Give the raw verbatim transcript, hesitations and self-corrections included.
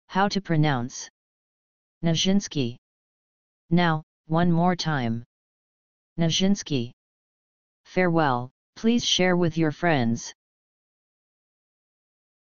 How to pronounce Nijinsky. Now, one more time. Nijinsky. Farewell, please share with your friends.